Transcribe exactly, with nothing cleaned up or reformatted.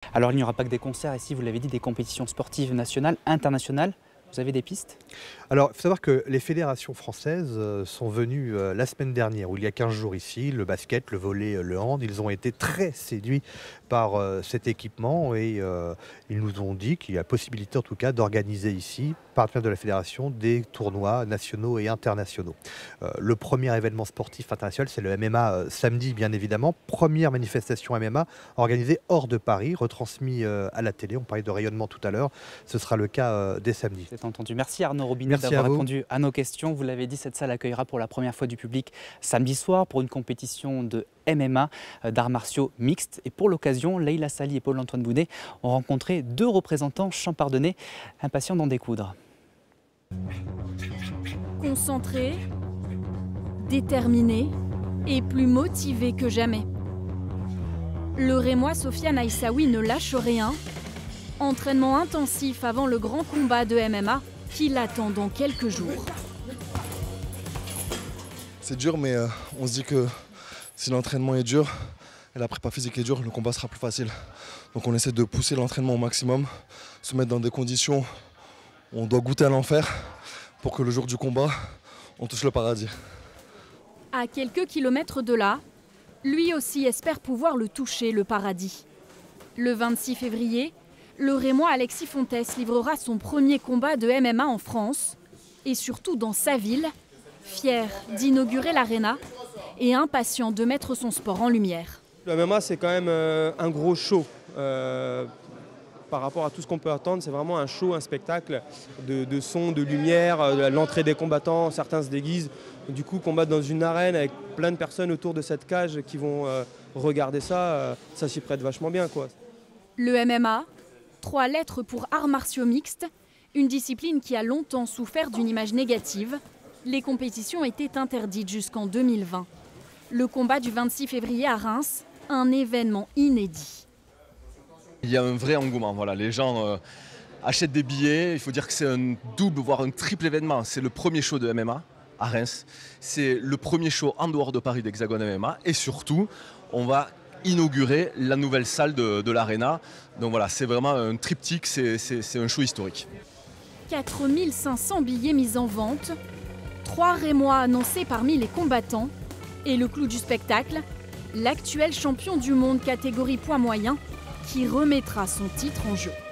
Alors il n'y aura pas que des concerts ici, vous l'avez dit, des compétitions sportives nationales, internationales. Vous avez des pistes? Alors, il faut savoir que les fédérations françaises euh, sont venues euh, la semaine dernière, ou il y a quinze jours ici, le basket, le volley, euh, le hand. Ils ont été très séduits par euh, cet équipement et euh, ils nous ont dit qu'il y a possibilité, en tout cas, d'organiser ici, par l'intermédiaire de la fédération, des tournois nationaux et internationaux. Euh, le premier événement sportif international, c'est le M M A euh, samedi, bien évidemment. Première manifestation M M A organisée hors de Paris, retransmise euh, à la télé. On parlait de rayonnement tout à l'heure. Ce sera le cas euh, dès samedi. C'est entendu. Merci Arnaud Robinet Merci d'avoir à vous. répondu à nos questions. Vous l'avez dit, cette salle accueillera pour la première fois du public samedi soir pour une compétition de M M A, euh, d'arts martiaux mixtes. Et pour l'occasion, Leïla Sali et Paul-Antoine Boudet ont rencontré deux représentants champardonnais impatients d'en découdre. Concentré, déterminé et plus motivé que jamais. Le Rémois Sofiane Aïssaoui ne lâche rien. Entraînement intensif avant le grand combat de M M A qui l'attend dans quelques jours. C'est dur, mais euh, on se dit que si l'entraînement est dur et la prépa physique est dure, le combat sera plus facile. Donc on essaie de pousser l'entraînement au maximum, se mettre dans des conditions où on doit goûter à l'enfer pour que le jour du combat, on touche le paradis. À quelques kilomètres de là, lui aussi espère pouvoir le toucher, le paradis. Le vingt-six février, le Rémois Alexis Fontès livrera son premier combat de M M A en France et surtout dans sa ville, fier d'inaugurer l'Arena et impatient de mettre son sport en lumière. Le M M A, c'est quand même euh, un gros show. Euh, par rapport à tout ce qu'on peut attendre, c'est vraiment un show, un spectacle de, de son, de lumière, euh, l'entrée des combattants, certains se déguisent. Du coup, combattre dans une arène avec plein de personnes autour de cette cage qui vont euh, regarder ça, euh, ça s'y prête vachement bien, quoi. Le M M A, trois lettres pour arts martiaux mixtes, une discipline qui a longtemps souffert d'une image négative. Les compétitions étaient interdites jusqu'en deux mille vingt. Le combat du vingt-six février à Reims, un événement inédit. Il y a un vrai engouement, voilà. Les gens euh, achètent des billets, il faut dire que c'est un double, voire un triple événement. C'est le premier show de M M A à Reims, c'est le premier show en dehors de Paris d'Hexagone M M A et surtout, on va inaugurer la nouvelle salle de, de l'Arena. Donc voilà, c'est vraiment un triptyque, c'est un show historique. quatre mille cinq cents billets mis en vente, trois Rémois annoncés parmi les combattants et le clou du spectacle, l'actuel champion du monde catégorie poids moyen qui remettra son titre en jeu.